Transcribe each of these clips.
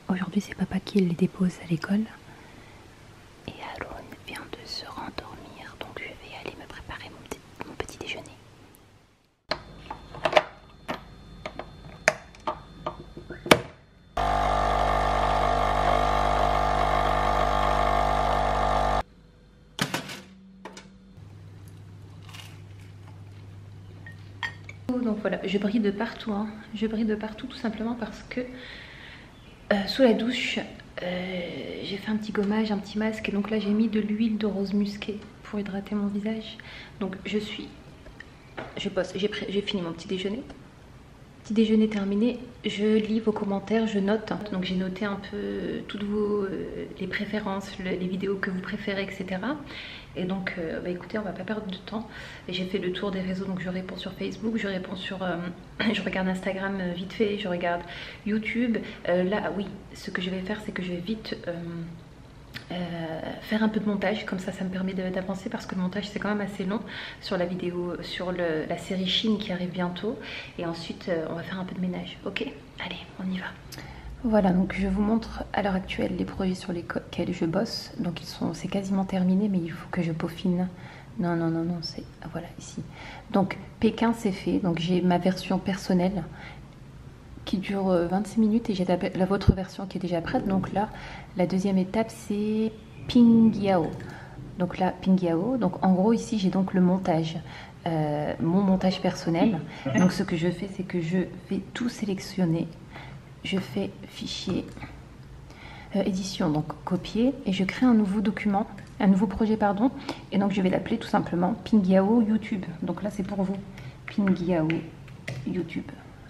Aujourd'hui, c'est papa qui les dépose à l'école. Et Aaron vient de se rendormir, donc je vais aller me préparer mon petit déjeuner. Donc voilà, je brille de partout, hein. Je brille de partout tout simplement parce que sous la douche, j'ai fait un petit gommage, un petit masque, et donc là j'ai mis de l'huile de rose musquée pour hydrater mon visage. Donc je bosse, j'ai fini mon petit déjeuner. Petit déjeuner terminé, je lis vos commentaires, je note. Donc j'ai noté un peu toutes les préférences, les vidéos que vous préférez, etc. Et donc bah écoutez, on va pas perdre de temps. J'ai fait le tour des réseaux, donc je réponds sur Facebook, je réponds sur je regarde Instagram vite fait, je regarde YouTube. Là oui, ce que je vais faire, c'est que je vais vite faire un peu de montage, comme ça me permet d'avancer, parce que le montage c'est quand même assez long sur la vidéo, sur la série Chine qui arrive bientôt, et ensuite on va faire un peu de ménage. Ok, allez, on y va. Voilà, donc je vous montre à l'heure actuelle les projets sur lesquels je bosse. Donc c'est quasiment terminé, mais il faut que je peaufine. Non, c'est voilà ici. Donc Pékin c'est fait, donc j'ai ma version personnelle qui dure 26 minutes et j'ai la votre version qui est déjà prête. Donc là, la deuxième étape c'est Pingyao. Donc là, Pingyao. Donc en gros ici j'ai donc le montage, mon montage personnel. Donc ce que je fais, c'est que je vais tout sélectionner. Je fais fichier, édition, donc copier, et je crée un nouveau document, un nouveau projet pardon. Et donc je vais l'appeler tout simplement Pingyao YouTube. Donc là c'est pour vous, Pingyao YouTube.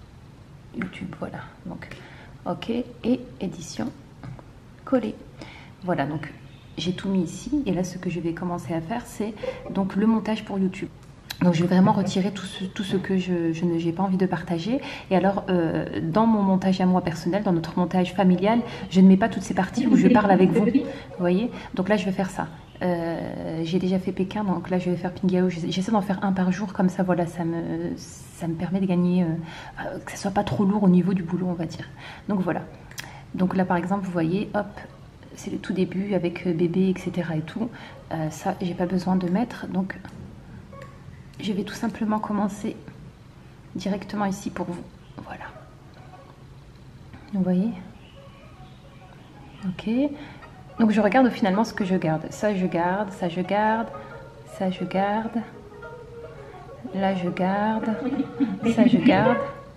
Voilà, donc ok, et édition, coller. Voilà, donc j'ai tout mis ici, et là ce que je vais commencer à faire, c'est donc le montage pour YouTube. Donc je vais vraiment retirer tout ce que j'ai pas envie de partager. Et alors dans mon montage à moi personnel, dans notre montage familial, je ne mets pas toutes ces parties où je parle avec vous. Vous voyez? Donc là je vais faire ça. J'ai déjà fait Pékin, donc là je vais faire Pingyao. J'essaie d'en faire un par jour, comme ça voilà, ça me permet de gagner, que ça soit pas trop lourd au niveau du boulot, on va dire. Donc voilà. Donc là par exemple, vous voyez, hop, c'est le tout début avec bébé, etc. et tout. Ça, j'ai pas besoin de mettre, donc je vais tout simplement commencer directement ici pour vous. Voilà. Vous voyez? Ok. Donc je regarde finalement ce que je garde. Ça je garde, ça je garde, ça je garde. Là je garde, ça je garde.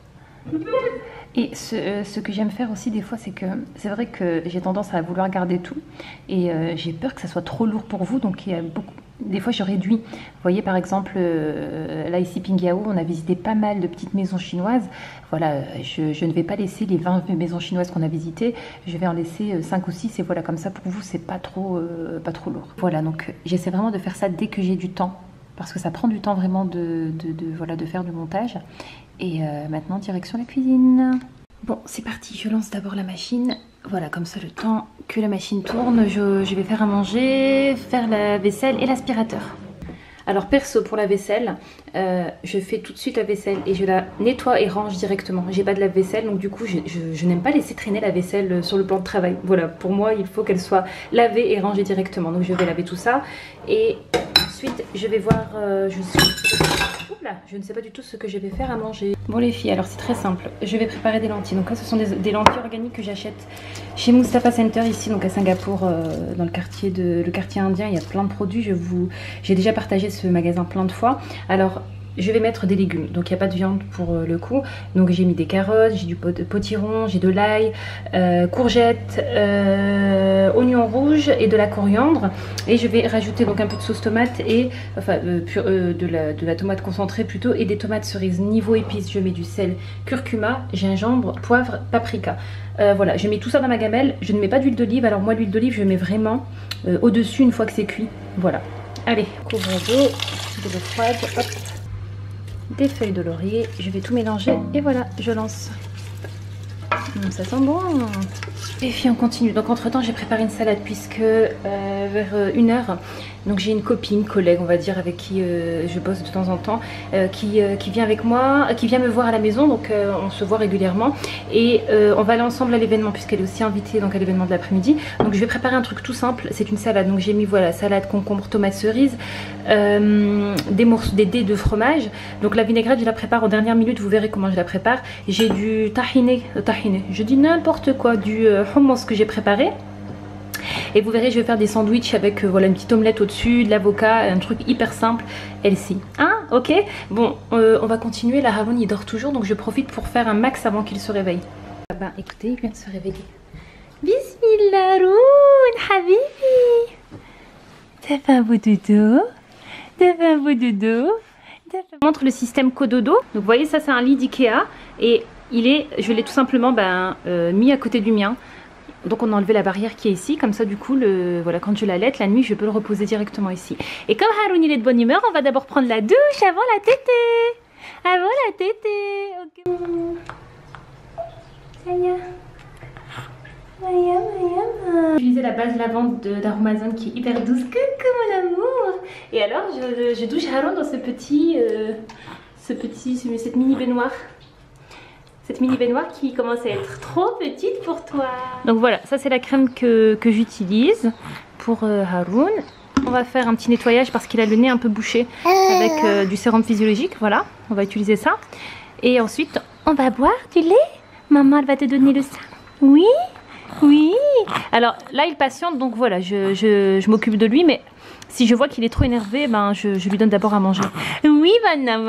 Et ce que j'aime faire aussi des fois, c'est que c'est vrai que j'ai tendance à vouloir garder tout. Et j'ai peur que ça soit trop lourd pour vous. Donc il y a beaucoup... Des fois je réduis. Vous voyez par exemple, là ici Pingyao, on a visité pas mal de petites maisons chinoises. Voilà, je ne vais pas laisser les 20 maisons chinoises qu'on a visitées. Je vais en laisser 5 ou 6 et voilà, comme ça pour vous c'est pas trop lourd. Voilà, donc j'essaie vraiment de faire ça dès que j'ai du temps. Parce que ça prend du temps vraiment de faire du montage. Et maintenant direction la cuisine. Bon, c'est parti, je lance d'abord la machine. Voilà, comme ça le temps que la machine tourne, je vais faire à manger, faire la vaisselle et l'aspirateur. Alors perso, pour la vaisselle, je fais tout de suite la vaisselle et je la nettoie et range directement. J'ai pas de lave-vaisselle, donc du coup je n'aime pas laisser traîner la vaisselle sur le plan de travail. Voilà, pour moi il faut qu'elle soit lavée et rangée directement. Donc je vais laver tout ça et ensuite je vais voir, je ne sais pas du tout ce que je vais faire à manger. Bon les filles, alors c'est très simple, je vais préparer des lentilles. Donc là ce sont des lentilles organiques que j'achète chez Mustafa Center ici, donc à Singapour, dans le quartier indien. Il y a plein de produits, j'ai déjà partagé ce magasin plein de fois. Alors je vais mettre des légumes, donc il n'y a pas de viande pour le coup. Donc j'ai mis des carottes, j'ai du potiron, j'ai de l'ail, courgettes, oignons rouges et de la coriandre. Et je vais rajouter donc un peu de sauce tomate et enfin de la tomate concentrée plutôt, et des tomates cerises. Niveau épices, je mets du sel, curcuma, gingembre, poivre, paprika. Voilà, je mets tout ça dans ma gamelle. Je ne mets pas d'huile d'olive. Alors moi l'huile d'olive je mets vraiment au-dessus une fois que c'est cuit. Voilà. Allez, couvre d'eau, de l'eau froide, hop. Des feuilles de laurier, je vais tout mélanger et voilà, je lance. Ça sent bon. Et puis on continue. Donc entre temps j'ai préparé une salade puisque vers 1h Donc j'ai une copine, collègue on va dire, avec qui je bosse de temps en temps, qui vient avec moi, qui vient me voir à la maison, donc on se voit régulièrement. Et on va aller ensemble à l'événement puisqu'elle est aussi invitée donc, à l'événement de l'après-midi. Donc je vais préparer un truc tout simple, c'est une salade. Donc j'ai mis voilà, salade, concombre, tomate cerise, des dés de fromage. Donc la vinaigrette je la prépare en dernière minute, vous verrez comment je la prépare. J'ai du tahiné, je dis n'importe quoi, du hummus que j'ai préparé. Et vous verrez, je vais faire des sandwichs avec voilà, une petite omelette au-dessus, de l'avocat, un truc hyper simple, healthy. Hein, ok. Bon, on va continuer. La Haroun, il dort toujours, donc je profite pour faire un max avant qu'il se réveille. Ah ben, écoutez, il vient de se réveiller. Bismillah, Haroun, habibi. T'as fait un beau dodo? T'as fait un beau dodo? Je vous montre le système Cododo. Donc, vous voyez, ça, c'est un lit d'Ikea. Et je l'ai tout simplement mis à côté du mien. Donc on a enlevé la barrière qui est ici, comme ça du coup, voilà, quand je l'allaite, la nuit, je peux le reposer directement ici. Et comme Haroun il est de bonne humeur, on va d'abord prendre la douche avant la tétée. Avant la tétée. Ok. J'ai utilisé la base lavande d'Aromazone qui est hyper douce. Coucou mon amour. Et alors je douche Haroun dans cette mini baignoire. Cette mini baignoire qui commence à être trop petite pour toi. Donc voilà, ça c'est la crème que j'utilise pour Haroun. On va faire un petit nettoyage parce qu'il a le nez un peu bouché avec du sérum physiologique. Voilà, on va utiliser ça. Et ensuite, on va boire du lait. Maman, elle va te donner le sein. Oui, oui. Alors là, il patiente, donc voilà, je m'occupe de lui, mais si je vois qu'il est trop énervé, ben, je lui donne d'abord à manger. Oui, madame.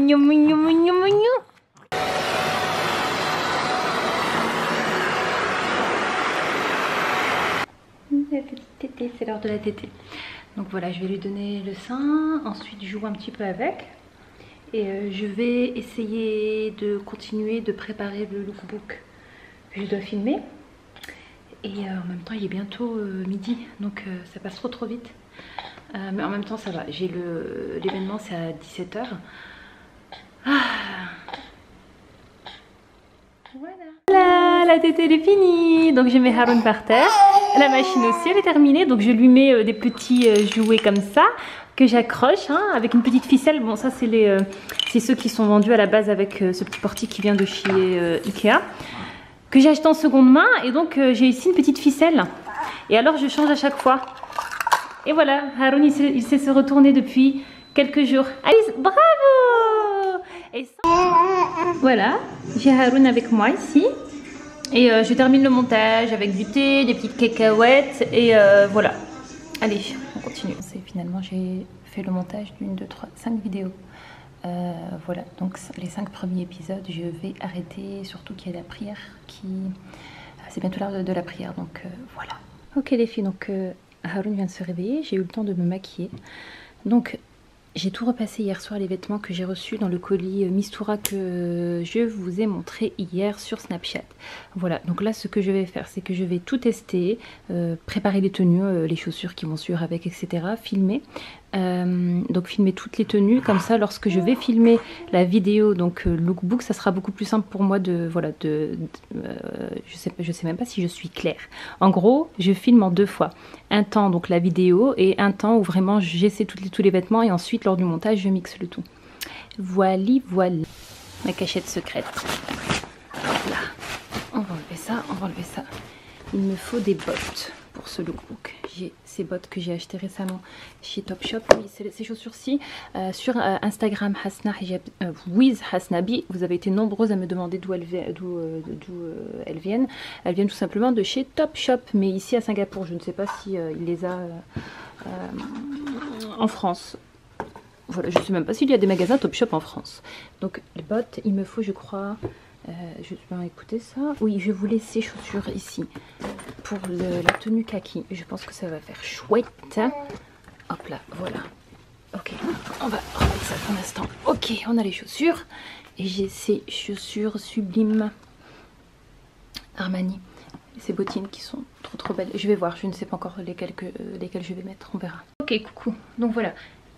La petite tétée, c'est l'heure de la tétée. Donc voilà, je vais lui donner le sein, ensuite je joue un petit peu avec. Et je vais essayer de continuer de préparer le lookbook que je dois filmer. Et en même temps, il est bientôt midi, donc ça passe trop vite. Mais en même temps, ça va. L'événement, c'est à 17 h. Voilà, la tétée elle est finie. Donc je mets Haroun par terre. La machine aussi elle est terminée. Donc je lui mets des petits jouets comme ça que j'accroche hein, avec une petite ficelle. Bon ça c'est ceux qui sont vendus à la base avec ce petit portique qui vient de chez Ikea. Que j'ai acheté en seconde main. Et donc j'ai ici une petite ficelle. Et alors je change à chaque fois. Et voilà, Haroun il sait se retourner depuis quelques jours. Alice, bravo! Et ça, voilà, j'ai Haroun avec moi ici. Et je termine le montage avec du thé, des petites cacahuètes. Et voilà. Allez, on continue. Finalement, j'ai fait le montage d'une, 2, 3, 5 vidéos. Voilà, donc les 5 premiers épisodes, je vais arrêter. Surtout qu'il y a la prière qui... C'est bientôt l'heure de la prière, donc voilà. Ok les filles, donc Haroun vient de se réveiller. J'ai eu le temps de me maquiller. Donc... J'ai tout repassé hier soir les vêtements que j'ai reçus dans le colis Mistura que je vous ai montré hier sur Snapchat. Voilà, donc là ce que je vais faire c'est que je vais tout tester, préparer les tenues, les chaussures qui vont suivre avec, etc. Filmer. Donc filmer toutes les tenues, comme ça lorsque je vais filmer la vidéo, donc lookbook, ça sera beaucoup plus simple pour moi de, voilà, je sais même pas si je suis claire. En gros, je filme en 2 fois. Un temps donc la vidéo et un temps où vraiment j'essaie tous les vêtements et ensuite lors du montage je mixe le tout. Voilà, ma cachette secrète. Là, on va enlever ça, on va enlever ça. Il me faut des bottes pour ce lookbook. J'ai ces bottes que j'ai achetées récemment chez Topshop. Oui, ces chaussures-ci sur Instagram Hasna with Hasnabi. Vous avez été nombreuses à me demander d'où elles viennent. Elles viennent tout simplement de chez Topshop, mais ici à Singapour. Je ne sais pas si il les a en France. Voilà, je ne sais même pas s'il y a des magasins Topshop en France. Donc les bottes, il me faut, je crois. Je vais écouter ça. Oui, je voulais ces chaussures ici pour la tenue kaki. Je pense que ça va faire chouette. Hop là, voilà. Ok, on va remettre ça pour l'instant. Ok, on a les chaussures. Et j'ai ces chaussures sublimes Armani. Ces bottines qui sont trop belles. Je vais voir, je ne sais pas encore lesquelles je vais mettre. On verra. Ok, coucou. Donc voilà.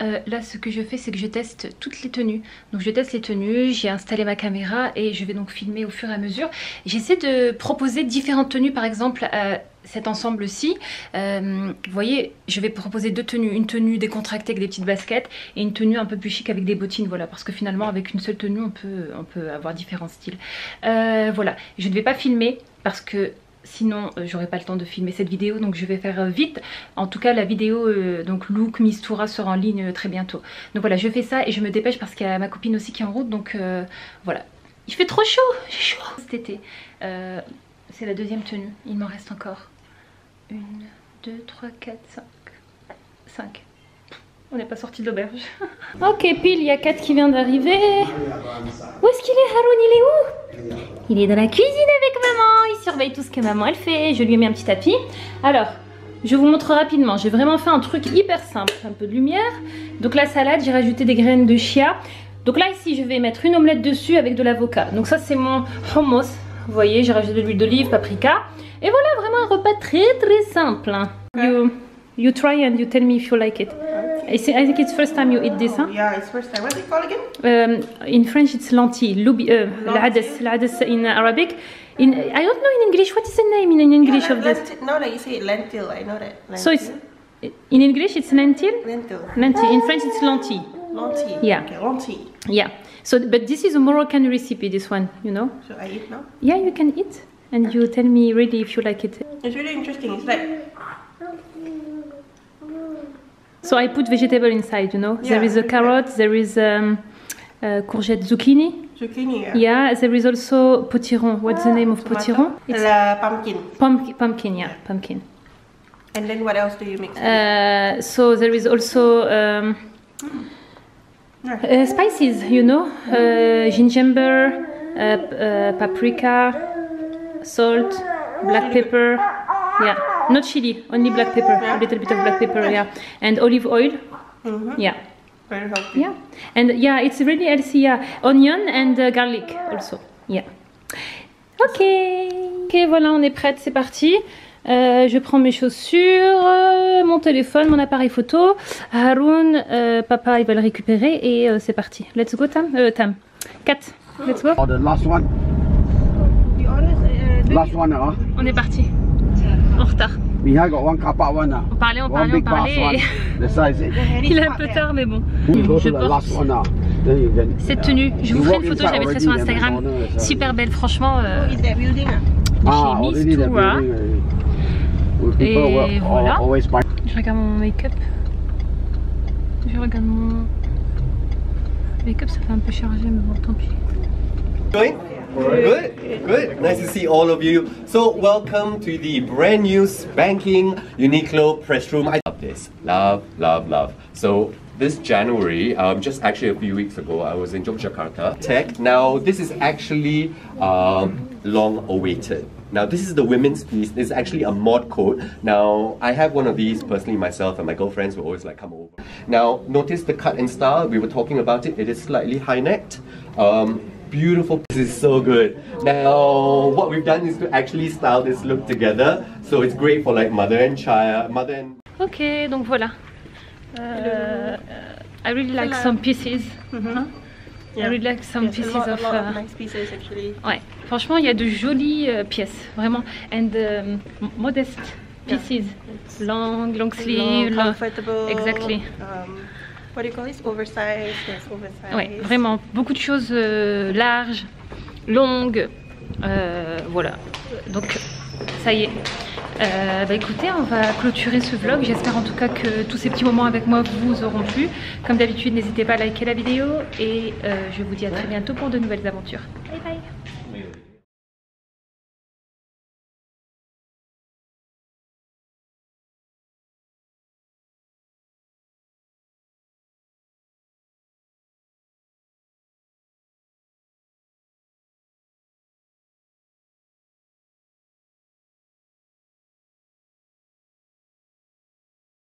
là ce que je fais c'est que je teste toutes les tenues. Donc je teste les tenues, j'ai installé ma caméra et je vais donc filmer au fur et à mesure. J'essaie de proposer différentes tenues, par exemple cet ensemble-ci. Vous voyez, je vais proposer deux tenues. Une tenue décontractée avec des petites baskets et une tenue un peu plus chic avec des bottines. Voilà, parce que finalement avec une seule tenue on peut avoir différents styles. Voilà, je ne vais pas filmer parce que sinon j'aurai pas le temps de filmer cette vidéo, donc je vais faire vite. En tout cas la vidéo donc look Mistura sera en ligne très bientôt. Donc voilà, je fais ça et je me dépêche parce qu'il y a ma copine aussi qui est en route. Donc voilà, il fait trop chaud, j'ai chaud cet été. C'est la deuxième tenue, il m'en reste encore 1, 2, 3, 4, 5. On n'est pas sorti de l'auberge. Ok, pile, il y a 4 qui vient d'arriver. Où est-ce qu'il est, Haroun? Il est où? Il est dans la cuisine avec maman. Il surveille tout ce que maman elle fait. Je lui ai mis un petit tapis. Alors, je vous montre rapidement. J'ai vraiment fait un truc hyper simple. Un peu de lumière. Donc la salade, j'ai rajouté des graines de chia. Donc là, ici, je vais mettre une omelette dessus avec de l'avocat. Donc ça, c'est mon hummus. Vous voyez, j'ai rajouté de l'huile d'olive, paprika. Et voilà, vraiment un repas très très simple. You try and you tell me if you like it. I think it's first time you eat this, huh? Yeah, it's first time. What's it called again? In French it's lentilles. العدس in Arabic. I don't know in English. What is the name in English of this? No, like you say lentil. I know that. Lentil. So it's in English it's lentil. Lentil. Lentil. In French it's lentilles. Lentil. Yeah. Okay, lentil. Yeah. So, but this is a Moroccan recipe. This one, you know. So I eat now. Yeah, you can eat, and you tell me really if you like it. It's really interesting. It's like. So I put vegetable inside, you know. Yeah, There is a carrot, there is courgette, zucchini. Zucchini. Yeah, there is also potiron. What's the name of potiron? It's pumpkin. Pumpkin, yeah, pumpkin. And then what else do you mix? So there is also spices, you know, ginger, paprika, salt, black pepper. Yeah, not chili, only black pepper, a little bit of black pepper, yeah, and olive oil, yeah. Very healthy. Yeah, and yeah, it's really healthy, yeah. Onion and garlic also, yeah. Ok, voilà, on est prête, c'est parti. Je prends mes chaussures, mon téléphone, mon appareil photo. Haroun, papa, il va le récupérer et c'est parti. Let's go, Tam. Tam. 4. Let's go. Oh, the last one. Last one, huh? On est parti. En retard. Mihai got one kappa one. On parlait. The size. Il est un peu tard, mais bon. Je porte cette tenue. Je vous ferai une photo, je la mettrai sur Instagram. Super belle, franchement. Chez Mistura. Et voilà. Je regarde mon make-up. Mon make-up, ça fait un peu chargé, mais bon, tant pis. Going? Good. Nice to see all of you. So welcome to the brand new spanking Uniqlo press room. I love this. Love. So this January, just actually a few weeks ago, I was in Yogyakarta Tech. Now this is actually long awaited. Now this is the women's piece. This is actually a mod coat. Now I have one of these personally myself, and my girlfriends will always like come over. Now notice the cut and style. We were talking about it. It is slightly high-necked. Beautiful. This is so good. Now what we've done is to actually style this look together. So it's great for like mother and child, Ok, donc voilà. I really like some pieces. I really like some pieces of nice pieces actually. Ouais, franchement il y a de jolies pièces, vraiment, and modest pieces, long sleeve, comfortable. Exactly. What do you call this? Oversized. Yes, oversized. Ouais, vraiment beaucoup de choses larges, longues, voilà. Donc ça y est. Bah écoutez, on va clôturer ce vlog. J'espère en tout cas que tous ces petits moments avec moi vous auront plu. Comme d'habitude, n'hésitez pas à liker la vidéo et je vous dis à très bientôt pour de nouvelles aventures. Bye bye.